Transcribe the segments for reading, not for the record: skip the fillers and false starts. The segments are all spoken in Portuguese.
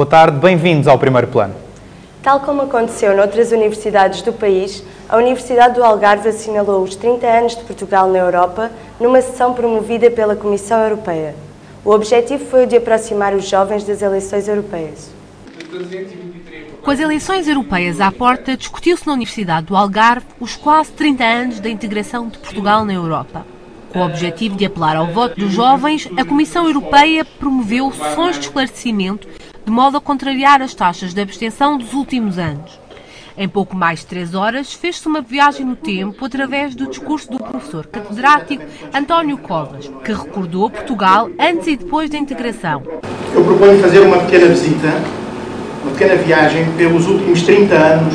boa tarde, bem-vindos ao Primeiro Plano. Tal como aconteceu noutras universidades do país, a Universidade do Algarve assinalou os 30 anos de Portugal na Europa numa sessão promovida pela Comissão Europeia. O objetivo foi o de aproximar os jovens das eleições europeias. Com as eleições europeias à porta, discutiu-se na Universidade do Algarve os quase 30 anos da integração de Portugal na Europa. Com o objetivo de apelar ao voto dos jovens, a Comissão Europeia promoveu sessões de esclarecimento de modo a contrariar as taxas de abstenção dos últimos anos. Em pouco mais de 3 horas, fez-se uma viagem no tempo através do discurso do professor catedrático António Covas, que recordou Portugal antes e depois da integração. Eu proponho fazer uma pequena visita, uma pequena viagem pelos últimos 30 anos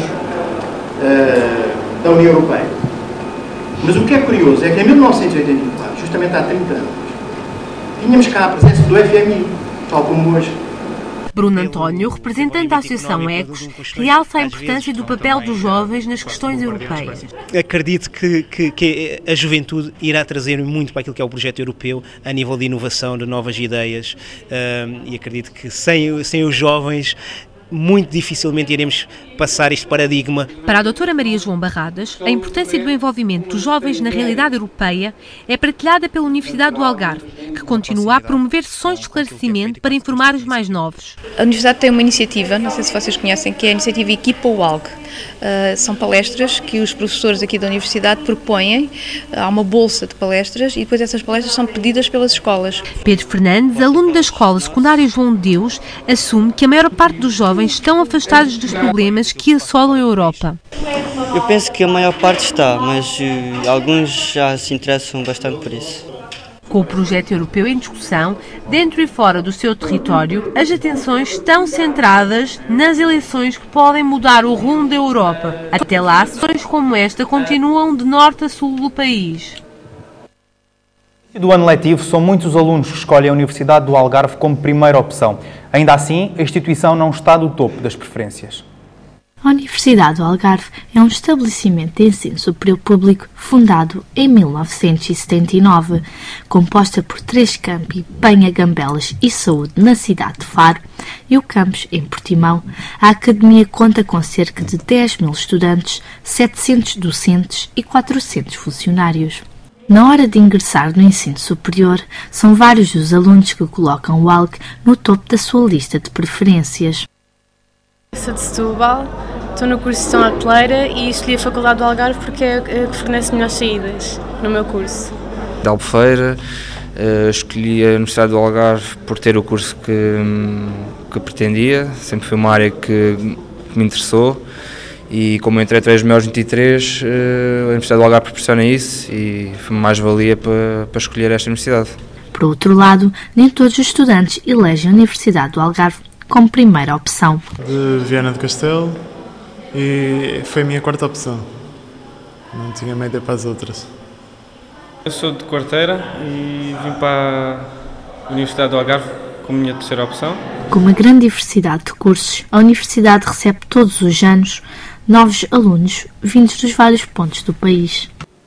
da União Europeia. Mas o que é curioso é que em 1984, justamente há 30 anos, tínhamos cá a presença do FMI, tal como hoje. Bruno António, representante da Associação ECOS, realça a importância do papel dos jovens nas questões europeias. Acredito que a juventude irá trazer muito para aquilo que é o projeto europeu a nível de inovação, de novas ideias, e acredito que sem os jovens muito dificilmente iremos passar este paradigma. Para a doutora Maria João Barradas, a importância do envolvimento dos jovens na realidade europeia é partilhada pela Universidade do Algarve, que continua a promover sessões de esclarecimento para informar os mais novos. A Universidade tem uma iniciativa, não sei se vocês conhecem, que é a iniciativa Equipa UALG. São palestras que os professores aqui da Universidade propõem, há uma bolsa de palestras e depois essas palestras são pedidas pelas escolas. Pedro Fernandes, aluno da Escola Secundária João de Deus, assume que a maior parte dos jovens estão afastados dos problemas que assolam a Europa. Eu penso que a maior parte está, mas alguns já se interessam bastante por isso. Com o projeto europeu em discussão, dentro e fora do seu território, as atenções estão centradas nas eleições que podem mudar o rumo da Europa. Até lá, sessões como esta continuam de norte a sul do país. Do ano letivo, são muitos os alunos que escolhem a Universidade do Algarve como primeira opção. Ainda assim, a instituição não está do topo das preferências. A Universidade do Algarve é um estabelecimento de ensino superior público fundado em 1979, composta por 3 campi, Penha, Gambelas e Saúde na cidade de Faro e o campus em Portimão. A academia conta com cerca de 10.000 estudantes, 700 docentes e 400 funcionários. Na hora de ingressar no ensino superior, são vários os alunos que colocam o ALG no topo da sua lista de preferências. Sou de Setúbal, estou no curso de Gestão Hoteleira e escolhi a Faculdade do Algarve porque é que fornece melhores saídas no meu curso. De Albufeira, escolhi a Universidade do Algarve por ter o curso que pretendia, sempre foi uma área que me interessou e como entrei entre os melhores 23, a Universidade do Algarve proporciona isso e foi uma mais-valia para escolher esta universidade. Por outro lado, nem todos os estudantes elegem a Universidade do Algarve como primeira opção. De Viana do Castelo e foi a minha quarta opção. Não tinha média para as outras. Eu sou de Quarteira e vim para a Universidade do Algarve como minha terceira opção. Com uma grande diversidade de cursos, a Universidade recebe todos os anos novos alunos vindos dos vários pontos do país.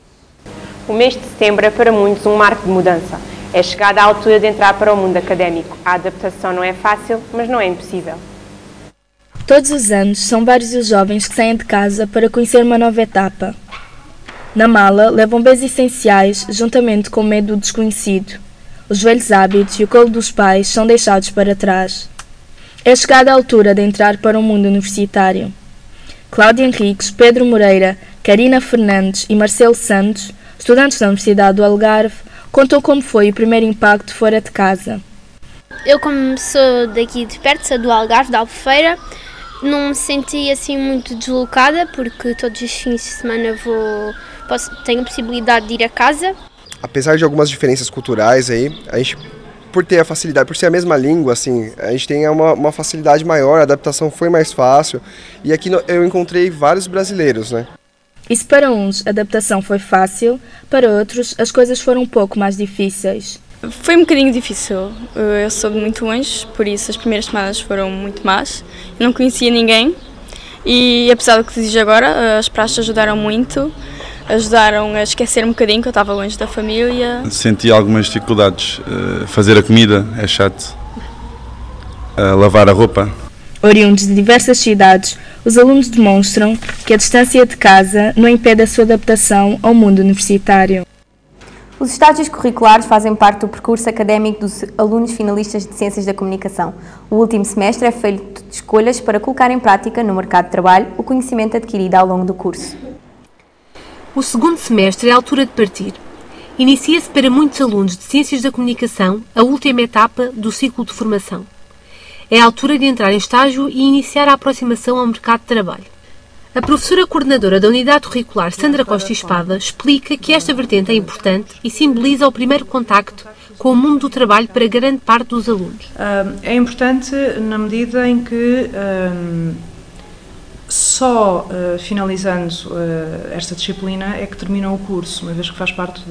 O mês de setembro é para muitos um marco de mudança. É chegada a altura de entrar para o mundo académico. A adaptação não é fácil, mas não é impossível. Todos os anos são vários os jovens que saem de casa para conhecer uma nova etapa. Na mala levam bens essenciais juntamente com o medo do desconhecido. Os velhos hábitos e o colo dos pais são deixados para trás. É chegada a altura de entrar para o mundo universitário. Cláudia Henriques, Pedro Moreira, Karina Fernandes e Marcelo Santos, estudantes da Universidade do Algarve, contam como foi o primeiro impacto fora de casa. Eu, como sou daqui de perto, sou do Algarve, da Albufeira, não me senti assim muito deslocada, porque todos os fins de semana tenho a possibilidade de ir a casa. Apesar de algumas diferenças culturais aí, a gente, por ter a facilidade, por ser a mesma língua, assim, a gente tem uma facilidade maior, a adaptação foi mais fácil, e aqui eu encontrei vários brasileiros, né? E se para uns a adaptação foi fácil, para outros as coisas foram um pouco mais difíceis. Foi um bocadinho difícil. Eu sou de muito longe, por isso as primeiras semanas foram muito más. Eu não conhecia ninguém e apesar do que diz agora, as praxes ajudaram muito. Ajudaram a esquecer um bocadinho que eu estava longe da família. Senti algumas dificuldades. Fazer a comida é chato. Lavar a roupa. Oriundos de diversas cidades, os alunos demonstram que a distância de casa não impede a sua adaptação ao mundo universitário. Os estágios curriculares fazem parte do percurso académico dos alunos finalistas de Ciências da Comunicação. O último semestre é feito de escolhas para colocar em prática no mercado de trabalho o conhecimento adquirido ao longo do curso. O segundo semestre é a altura de partir. Inicia-se para muitos alunos de Ciências da Comunicação a última etapa do ciclo de formação. É a altura de entrar em estágio e iniciar a aproximação ao mercado de trabalho. A professora coordenadora da Unidade Curricular, Sandra Costa Espada, explica que esta vertente é importante e simboliza o primeiro contacto com o mundo do trabalho para grande parte dos alunos. É importante na medida em que só finalizando esta disciplina é que termina o curso, uma vez que faz parte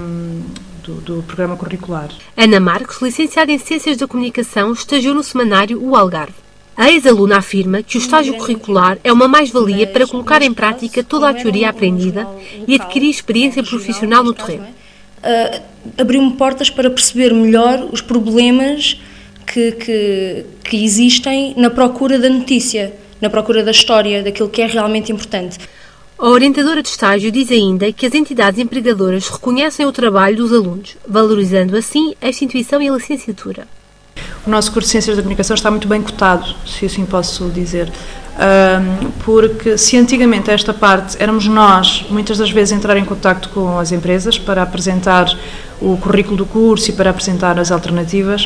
do programa curricular. Ana Marques, licenciada em Ciências da Comunicação, estagiou no semanário O Algarve. A ex-aluna afirma que o estágio curricular é uma mais-valia para colocar em prática toda a teoria aprendida e adquirir experiência profissional no terreno. Abriu-me portas para perceber melhor os problemas que existem na procura da notícia, na procura da história, daquilo que é realmente importante. A orientadora de estágio diz ainda que as entidades empregadoras reconhecem o trabalho dos alunos, valorizando assim a instituição e a licenciatura. O nosso curso de Ciências da Comunicação está muito bem cotado, se assim posso dizer, porque se antigamente esta parte éramos nós, muitas das vezes, entrar em contacto com as empresas para apresentar o currículo do curso e para apresentar as alternativas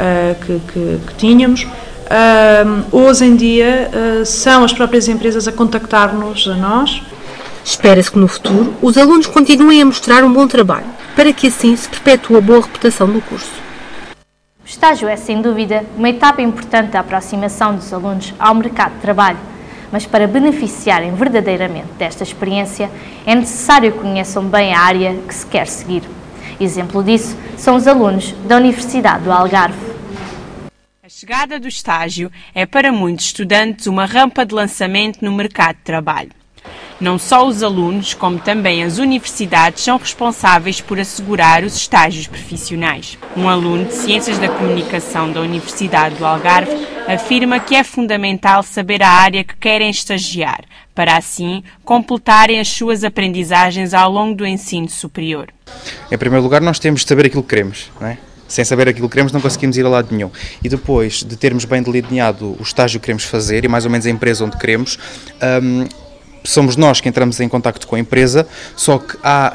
que tínhamos, hoje em dia são as próprias empresas a contactar-nos a nós. Espera-se que no futuro os alunos continuem a mostrar um bom trabalho, para que assim se perpetue a boa reputação do curso. O estágio é, sem dúvida, uma etapa importante da aproximação dos alunos ao mercado de trabalho, mas para beneficiarem verdadeiramente desta experiência é necessário que conheçam bem a área que se quer seguir. Exemplo disso são os alunos da Universidade do Algarve. A chegada do estágio é para muitos estudantes uma rampa de lançamento no mercado de trabalho. Não só os alunos, como também as universidades são responsáveis por assegurar os estágios profissionais. Um aluno de Ciências da Comunicação da Universidade do Algarve afirma que é fundamental saber a área que querem estagiar, para assim completarem as suas aprendizagens ao longo do ensino superior. Em primeiro lugar, nós temos de saber aquilo que queremos, não é? Sem saber aquilo que queremos não conseguimos ir a lado nenhum. E depois de termos bem delineado o estágio que queremos fazer e mais ou menos a empresa onde queremos, somos nós que entramos em contacto com a empresa, só que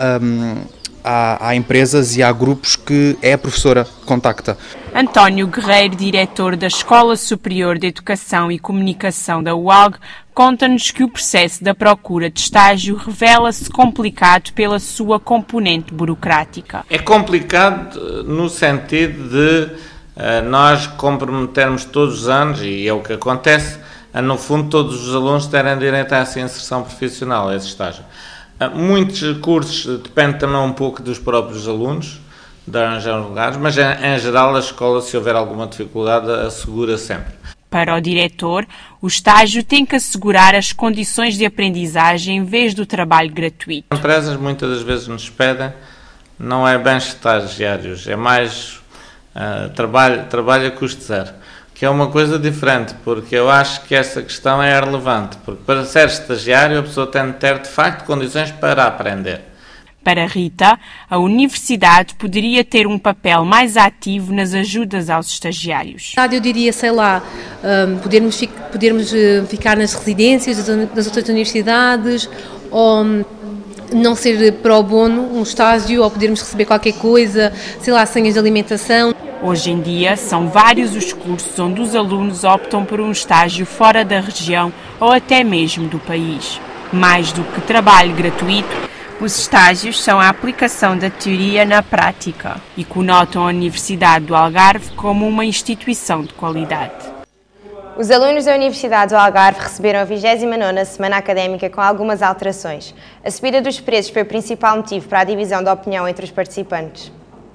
há empresas e há grupos que é a professora que contacta. António Guerreiro, diretor da Escola Superior de Educação e Comunicação da UALG, conta-nos que o processo da procura de estágio revela-se complicado pela sua componente burocrática. É complicado no sentido de nós comprometermos todos os anos, e é o que acontece, no fundo todos os alunos terem direito a essa inserção profissional, a esse estágio. Muitos cursos dependem também um pouco dos próprios alunos, de arranjar os lugares, mas em geral a escola, se houver alguma dificuldade, assegura sempre. Para o diretor, o estágio tem que assegurar as condições de aprendizagem em vez do trabalho gratuito. As empresas muitas das vezes nos pedem, não é bem estagiários, é mais trabalho a custo zero, que é uma coisa diferente, porque eu acho que essa questão é relevante, porque para ser estagiário a pessoa tem de ter de facto condições para aprender. Para Rita, a universidade poderia ter um papel mais ativo nas ajudas aos estagiários. Eu diria, sei lá, podermos ficar nas residências das outras universidades, ou não ser pro bono um estágio, ou podermos receber qualquer coisa, sei lá, senhas de alimentação. Hoje em dia, são vários os cursos onde os alunos optam por um estágio fora da região ou até mesmo do país. Mais do que trabalho gratuito, os estágios são a aplicação da teoria na prática e conotam a Universidade do Algarve como uma instituição de qualidade. Os alunos da Universidade do Algarve receberam a 29ª Semana Académica com algumas alterações. A subida dos preços foi o principal motivo para a divisão da opinião entre os participantes.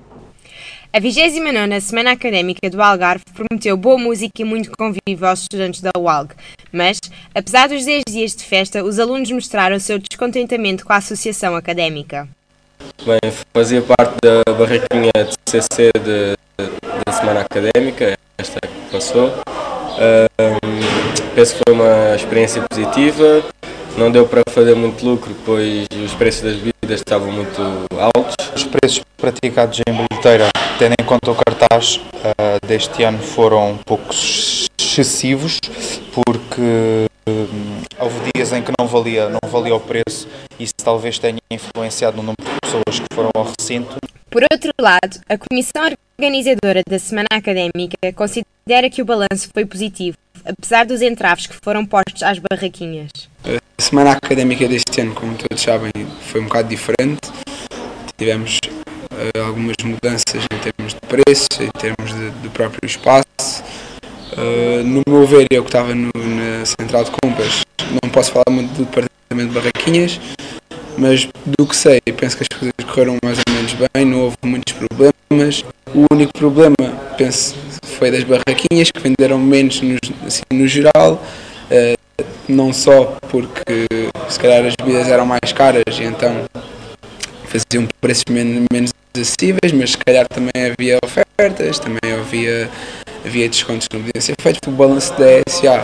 A 29ª Semana Académica do Algarve prometeu boa música e muito convívio aos estudantes da UALG, mas, apesar dos 10 dias de festa, os alunos mostraram o seu descontentamento com a associação académica. Bem, fazia parte da barraquinha de CC da Semana Académica, esta que passou. Penso que foi uma experiência positiva. Não deu para fazer muito lucro, pois os preços das bebidas estavam muito altos. Os preços praticados em bilheteira, tendo em conta o cartaz deste ano, foram um pouco excessivos, porque houve dias em que não valia o preço, e isso talvez tenha influenciado no número de pessoas que foram ao recinto. Por outro lado, a Comissão Organizadora da Semana Académica considera que o balanço foi positivo, apesar dos entraves que foram postos às barraquinhas. A Semana Académica deste ano, como todos sabem, foi um bocado diferente. Tivemos algumas mudanças em termos de preços, em termos do próprio espaço. No meu ver, eu que estava na central de compras, não posso falar muito do departamento de barraquinhas, mas do que sei, penso que as coisas correram mais ou menos bem, não houve muitos problemas. O único problema, penso, foi das barraquinhas, que venderam menos no geral, não só porque se calhar as bebidas eram mais caras e então faziam preços menos acessíveis, mas se calhar também havia ofertas, também havia descontos que não podiam ser feitos. O balanço da SA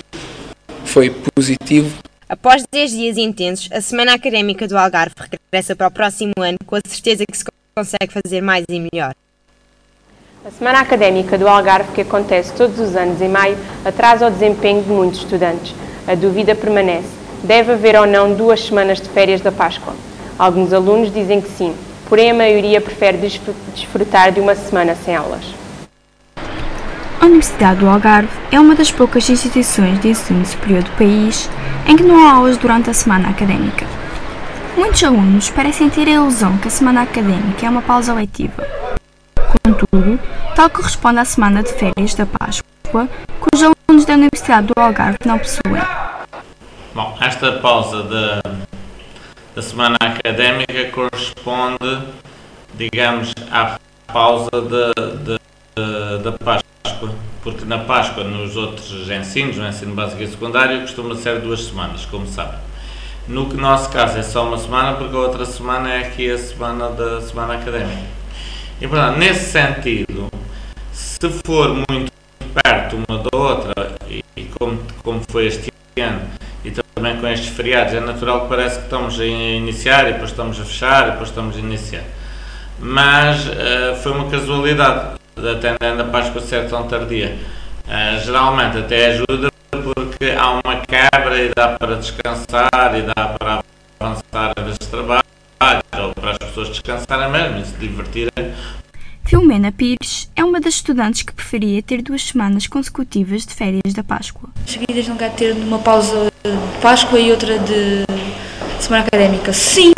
foi positivo. Após 10 dias intensos, a Semana Académica do Algarve regressa para o próximo ano com a certeza que se consegue fazer mais e melhor. A Semana Académica do Algarve, que acontece todos os anos em maio, atrasa o desempenho de muitos estudantes. A dúvida permanece. Deve haver ou não 2 semanas de férias da Páscoa? Alguns alunos dizem que sim, porém a maioria prefere desfrutar de uma semana sem aulas. A Universidade do Algarve é uma das poucas instituições de ensino superior do país em que não há aulas durante a semana académica. Muitos alunos parecem ter a ilusão que a semana académica é uma pausa letiva. Contudo, tal corresponde à semana de férias da Páscoa, que os alunos da Universidade do Algarve não possuem. Bom, esta pausa da semana académica corresponde, digamos, à pausa da Páscoa, porque na Páscoa, nos outros ensinos, no ensino básico e secundário, costuma ser 2 semanas, como sabem. No nosso caso é só uma semana, porque a outra semana é aqui a semana da semana académica. E, portanto, nesse sentido, se for muito perto uma da outra, e como foi este ano, e também com estes feriados, é natural que parece que estamos a iniciar, e depois estamos a fechar, e depois estamos a iniciar. Mas foi uma casualidade, atendendo a Páscoa ser tão tardia. Geralmente até ajuda, porque há uma quebra e dá para descansar, e dá para avançar neste trabalho, ou para as pessoas descansarem mesmo e se divertirem. Filomena Pires é uma das estudantes que preferia ter 2 semanas consecutivas de férias da Páscoa. Seguidas não quero ter uma pausa de Páscoa e outra de semana académica. Sim,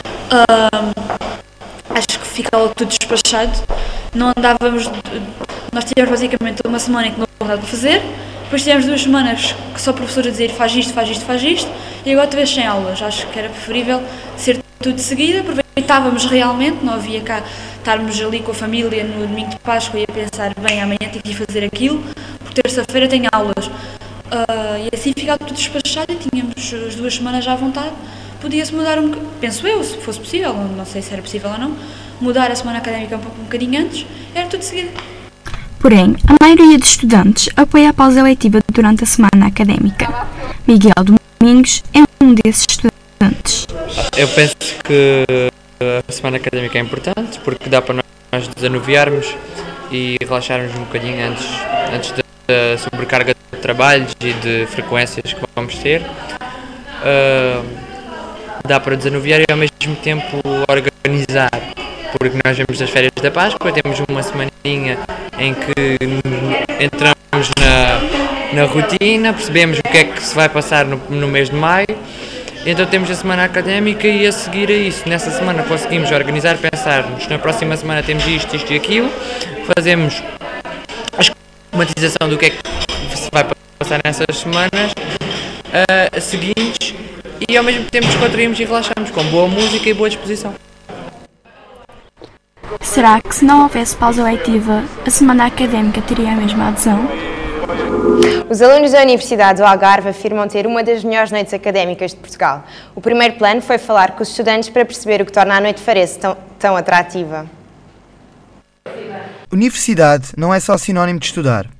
acho que ficava tudo despachado. Não andávamos, nós tivemos basicamente uma semana em que não houve nada para fazer, depois tivemos 2 semanas que só o professor a dizer faz isto, faz isto, faz isto, e agora outra vez sem aulas. Acho que era preferível ser tudo de seguida, aproveitávamos realmente, não havia cá estarmos ali com a família no domingo de Páscoa e a pensar, bem, amanhã tenho que ir fazer aquilo, porque terça-feira tenho aulas. E assim ficava tudo despachado e tínhamos as 2 semanas já à vontade. Podia-se mudar penso eu, se fosse possível, não sei se era possível ou não, mudar a semana académica um bocadinho antes, era tudo de seguida. Porém, a maioria dos estudantes apoia a pausa letiva durante a semana académica. Miguel Domingos é um desses estudantes. Eu penso que a semana académica é importante porque dá para nós desanuviarmos e relaxarmos um bocadinho antes da sobrecarga de trabalhos e de frequências que vamos ter. Dá para desanuviar e ao mesmo tempo organizar, porque nós vemos das férias da Páscoa, temos uma semaninha em que entramos na rotina, percebemos o que é que se vai passar no mês de maio, então temos a semana académica e a seguir a isso, nessa semana conseguimos organizar, pensarmos, na próxima semana temos isto e aquilo, fazemos a esquematização do que é que se vai passar nessas semanas seguintes e ao mesmo tempo descontraímos e relaxamos com boa música e boa disposição. Será que se não houvesse pausa letiva, a semana académica teria a mesma adesão? Os alunos da Universidade do Algarve afirmam ter uma das melhores noites académicas de Portugal. O primeiro plano foi falar com os estudantes para perceber o que torna a noite Farense tão atrativa. Universidade não é só sinónimo de estudar.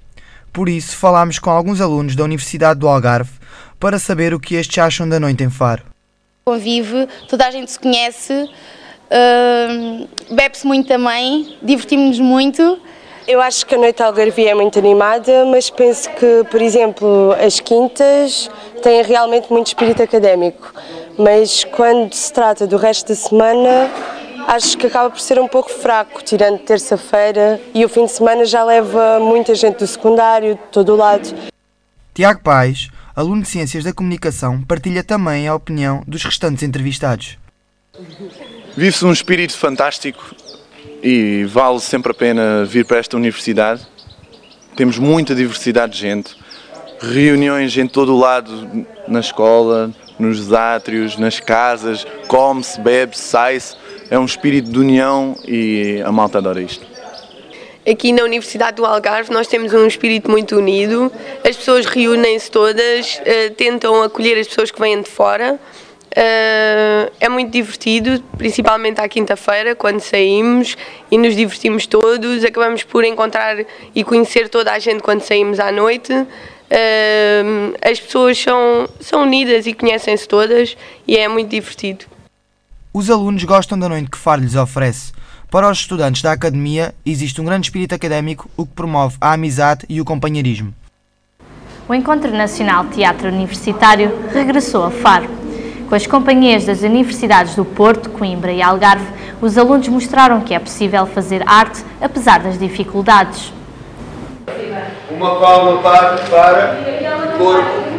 Por isso, falámos com alguns alunos da Universidade do Algarve para saber o que estes acham da noite em Faro. Convive, toda a gente se conhece, bebe-se muito também, divertimos-nos muito. Eu acho que a noite algarvia é muito animada, mas penso que, por exemplo, as quintas têm realmente muito espírito académico. Mas quando se trata do resto da semana, acho que acaba por ser um pouco fraco, tirando terça-feira, e o fim de semana já leva muita gente do secundário, de todo o lado. Tiago Paes, aluno de Ciências da Comunicação, partilha também a opinião dos restantes entrevistados. Vive-se um espírito fantástico e vale sempre a pena vir para esta universidade. Temos muita diversidade de gente, reuniões em todo o lado, na escola, nos átrios, nas casas, come-se, bebe-se, sai-se. É um espírito de união e a malta adora isto. Aqui na Universidade do Algarve nós temos um espírito muito unido, as pessoas reúnem-se todas, tentam acolher as pessoas que vêm de fora. É muito divertido, principalmente à quinta-feira, quando saímos e nos divertimos todos, acabamos por encontrar e conhecer toda a gente quando saímos à noite. As pessoas são unidas e conhecem-se todas e é muito divertido. Os alunos gostam da noite que Faro lhes oferece. Para os estudantes da academia, existe um grande espírito académico, o que promove a amizade e o companheirismo. O Encontro Nacional de Teatro Universitário regressou a Faro. Com as companhias das Universidades do Porto, Coimbra e Algarve, os alunos mostraram que é possível fazer arte apesar das dificuldades. Uma palma para corpo.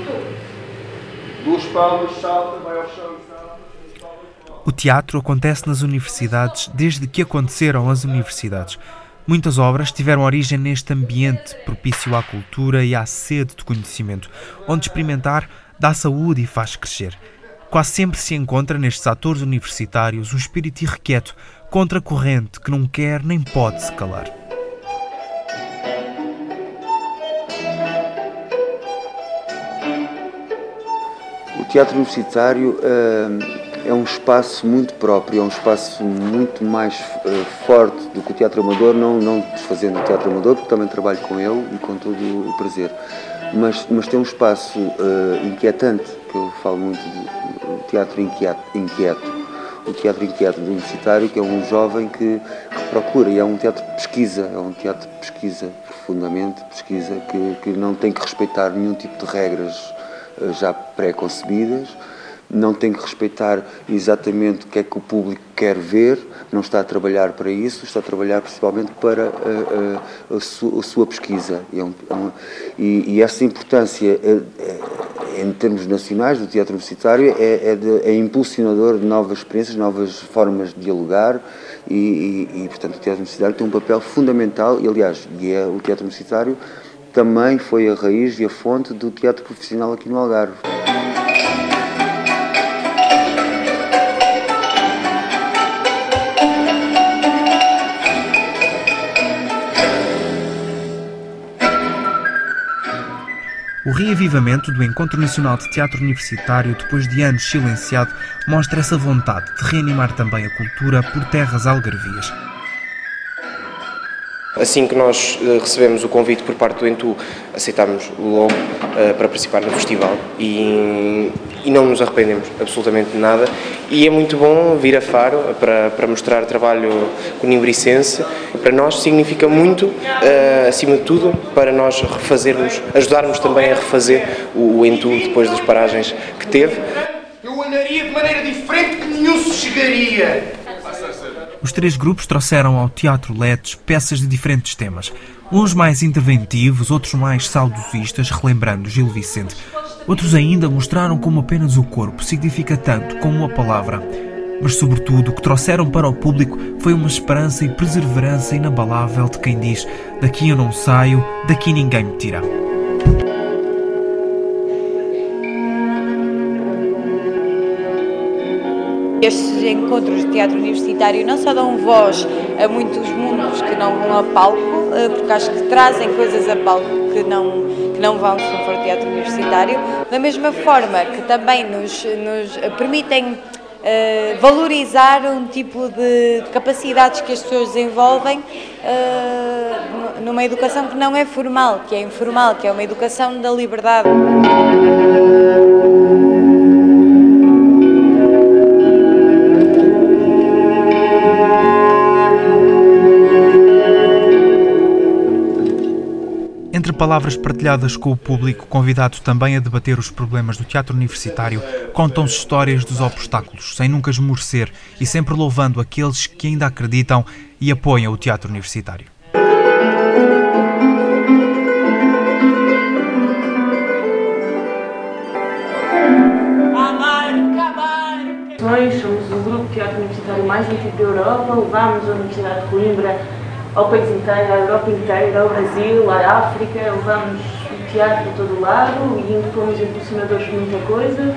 Duas palmas, salta, vai ao chão. O teatro acontece nas universidades desde que aconteceram as universidades. Muitas obras tiveram origem neste ambiente propício à cultura e à sede de conhecimento, onde experimentar dá saúde e faz crescer. Quase sempre se encontra nestes atores universitários um espírito irrequieto, contracorrente, que não quer nem pode se calar. O teatro universitário é um espaço muito próprio, é um espaço muito mais forte do que o teatro amador, não desfazendo o teatro amador, porque também trabalho com ele e com todo o prazer. Mas tem um espaço inquietante, que eu falo muito de teatro inquieto. O teatro inquieto do universitário, que é um jovem que procura, e é um teatro de pesquisa, profundamente pesquisa, que não tem que respeitar nenhum tipo de regras já pré-concebidas, não tem que respeitar exatamente o que é que o público quer ver, não está a trabalhar para isso, está a trabalhar principalmente para a sua pesquisa. E essa importância, em termos nacionais, do teatro universitário, é impulsionador de novas experiências, novas formas de dialogar e portanto, o teatro universitário tem um papel fundamental, e aliás, o teatro universitário também foi a raiz e a fonte do teatro profissional aqui no Algarve. O reavivamento do Encontro Nacional de Teatro Universitário, depois de anos silenciado, mostra essa vontade de reanimar também a cultura por terras algarvias. Assim que nós recebemos o convite por parte do ENTU, aceitámos logo para participar no festival e não nos arrependemos absolutamente de nada. E é muito bom vir a Faro para mostrar trabalho conimbricense. Para nós significa muito, acima de tudo, para nós refazermos, ajudarmos também a refazer o ENTU depois das paragens que teve. Eu olharia de maneira diferente que nenhum se chegaria. Os três grupos trouxeram ao Teatro Letes peças de diferentes temas. Uns mais interventivos, outros mais saudosistas, relembrando Gil Vicente. Outros ainda mostraram como apenas o corpo significa tanto como a palavra. Mas, sobretudo, o que trouxeram para o público foi uma esperança e perseverança inabalável de quem diz: daqui eu não saio, daqui ninguém me tira. Estes encontros de teatro universitário não só dão voz a muitos mundos que não vão a palco, porque acho que trazem coisas a palco que não vão se não for teatro universitário, da mesma forma que também nos permitem valorizar um tipo de capacidades que as pessoas desenvolvem numa educação que não é formal, que é informal, que é uma educação da liberdade. Entre palavras partilhadas com o público, convidado também a debater os problemas do teatro universitário, contam-se histórias dos obstáculos, sem nunca esmorecer e sempre louvando aqueles que ainda acreditam e apoiam o teatro universitário. Somos o grupo de teatro universitário mais antigo da Europa, levámos a Universidade de Coimbra ao país inteiro, à Europa inteira, ao Brasil, à África, levamos o teatro a todo o lado e fomos impulsionadores de muita coisa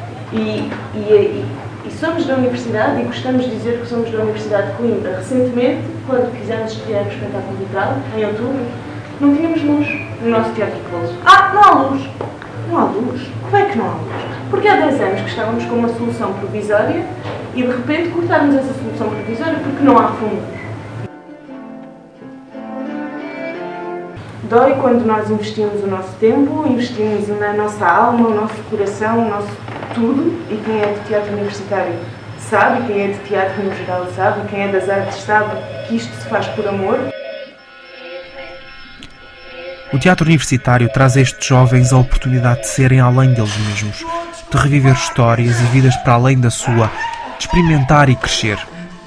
e somos da Universidade e gostamos de dizer que somos da Universidade de Coimbra. Recentemente, quando quisemos estrear o espetáculo vital, em outubro, não tínhamos luz no nosso teatro de bolso. Não há luz! Não há luz? Como é que não há luz? Porque há 10 anos que estávamos com uma solução provisória e de repente cortámos essa solução provisória porque não há fundos. Dói quando nós investimos o nosso tempo, investimos na nossa alma, o nosso coração, o nosso tudo, e quem é de teatro universitário sabe, quem é de teatro no geral sabe, quem é das artes sabe que isto se faz por amor. O teatro universitário traz a estes jovens a oportunidade de serem além deles mesmos, de reviver histórias e vidas para além da sua, de experimentar e crescer.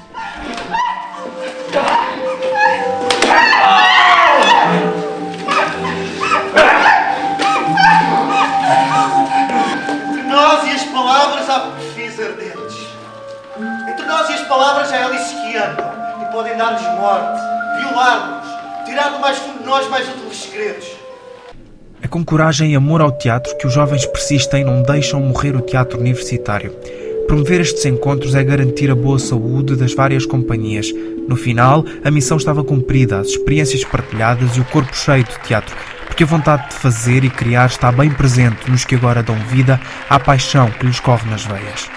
Palavras a eles que andam e podem dar-nos morte, violar-nos, tirar do mais fundo de nós mais úteis segredos. É com coragem e amor ao teatro que os jovens persistem e não deixam morrer o teatro universitário. Promover estes encontros é garantir a boa saúde das várias companhias. No final, a missão estava cumprida, as experiências partilhadas e o corpo cheio de teatro, porque a vontade de fazer e criar está bem presente nos que agora dão vida à paixão que lhes corre nas veias.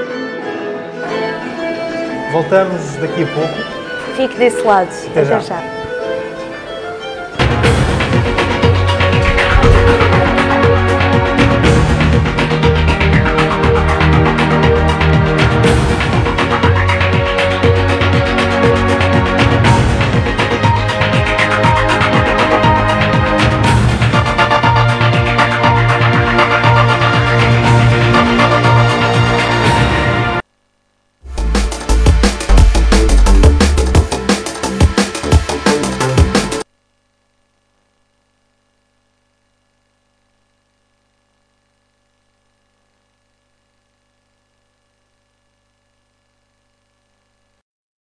Voltamos daqui a pouco. Fique desse lado. Até já. Já.